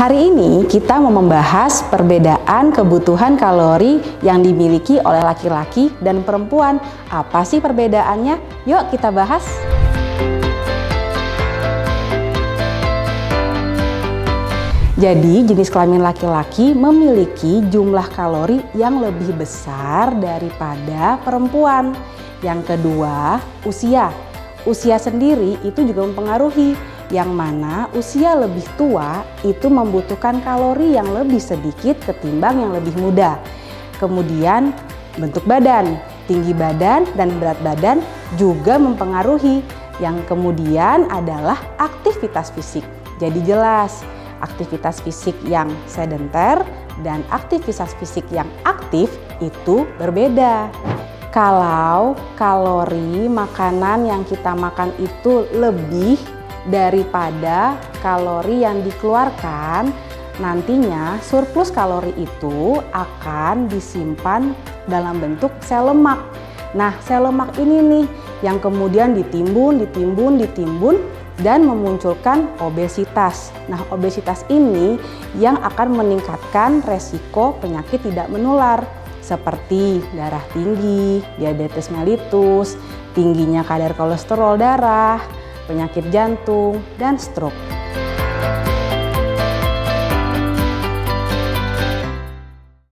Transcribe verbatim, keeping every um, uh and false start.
Hari ini kita mau membahas perbedaan kebutuhan kalori yang dimiliki oleh laki-laki dan perempuan. Apa sih perbedaannya? Yuk kita bahas. Jadi jenis kelamin laki-laki memiliki jumlah kalori yang lebih besar daripada perempuan. Yang kedua, usia. Usia sendiri itu juga mempengaruhi. Yang mana usia lebih tua itu membutuhkan kalori yang lebih sedikit ketimbang yang lebih muda. Kemudian bentuk badan, tinggi badan dan berat badan juga mempengaruhi. Yang kemudian adalah aktivitas fisik. Jadi jelas aktivitas fisik yang sedenter dan aktivitas fisik yang aktif itu berbeda. Kalau kalori makanan yang kita makan itu lebih daripada kalori yang dikeluarkan, nantinya surplus kalori itu akan disimpan dalam bentuk sel lemak. Nah, sel lemak ini nih yang kemudian ditimbun, ditimbun, ditimbun dan memunculkan obesitas. Nah, obesitas ini yang akan meningkatkan resiko penyakit tidak menular seperti darah tinggi, diabetes mellitus, tingginya kadar kolesterol darah, penyakit jantung, dan stroke.